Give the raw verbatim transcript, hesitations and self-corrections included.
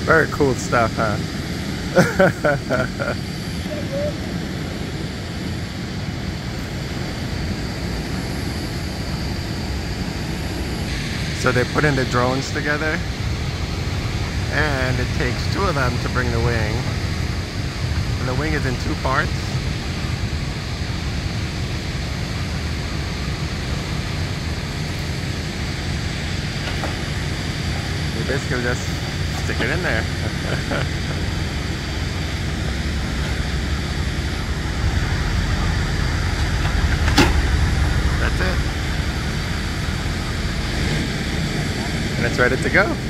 Very cool stuff, huh? So they put in the drones together, and it takes two of them to bring the wing. And the wing is in two parts. You basically just stick it in there. That's it. And it's ready to go.